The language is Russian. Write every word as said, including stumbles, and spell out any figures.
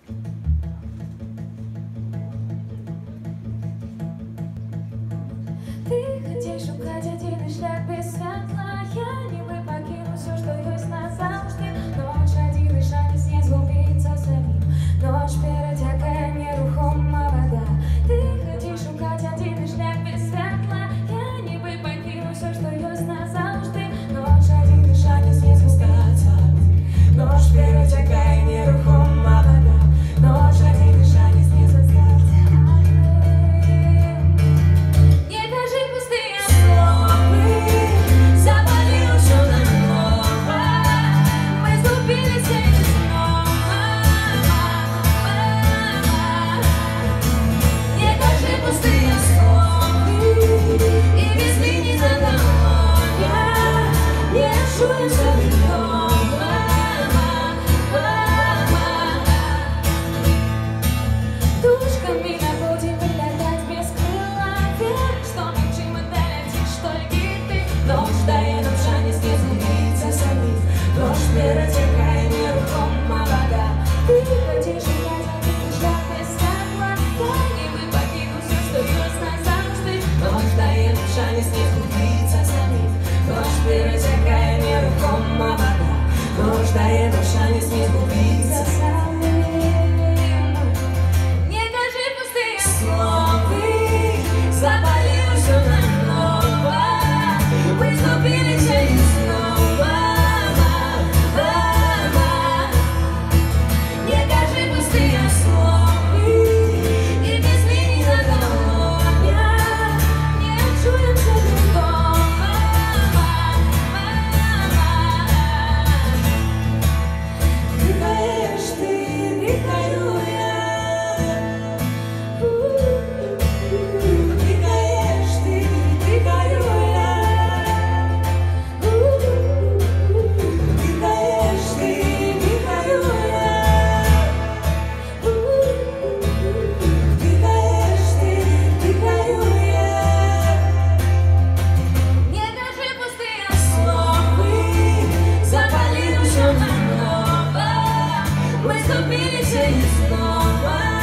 Ты хотишь шукать один шлях без святла. Я ніби покину все, что есть назавжди. Ночь один и шанс не згубиться самим. Ночь перетякає нерухома вода. Ты хотишь шукать один шлях без святла. Я ніби покину все, что есть назавжди. Ночь один и шанс не згубиться. Ночь перетякає нерухома вода. Ночь один и шанс не згубиться. Нуждає душа, не смій згубитися самим. Не кажи пустые слова, запали все наново. Мы сгубились и снова. Не кажи пустые слова, и без линий заголовья не чуемся дома. Мы сгубились и снова.